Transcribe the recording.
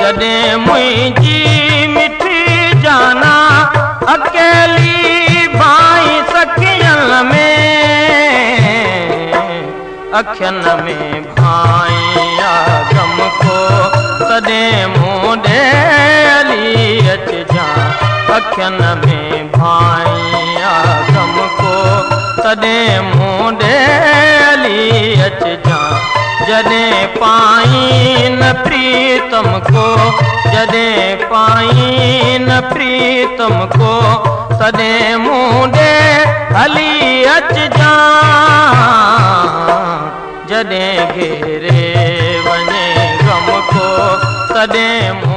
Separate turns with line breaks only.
जॾहिं मुंहिंजी मिठी जाना अकेली भाई सखियन में अखियन में भाइया गम को तॾहिं मूं ॾे हली अचिजां अखियन में भाइया गम को तॾहिं मूं ॾे हली अचिजां जॾहिं पाई न प्रीतम को जॾहिं पाई न प्रीतम को तॾहिं मूं ॾे हली अचिजां जॾहिं घेरे वञे गम को तॾहिं